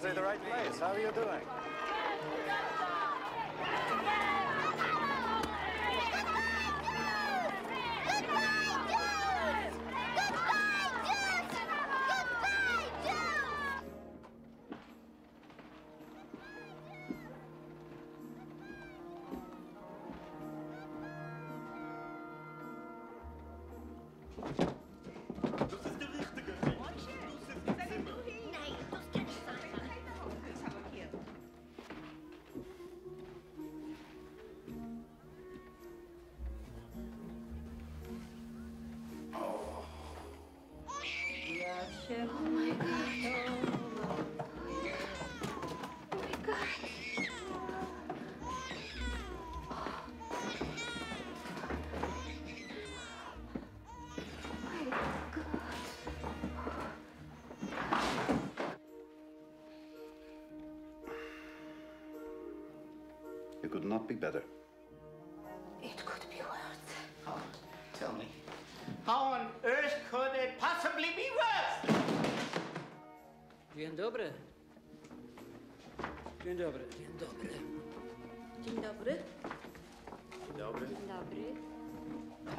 obviously the right place. How are you doing? It could not be better. It could be worse. Oh, tell me. How on earth could it possibly be worse? Dzień dobry. Dzień dobry. Dzień dobry. Dzień dobry. Dobry. Dzień dobry.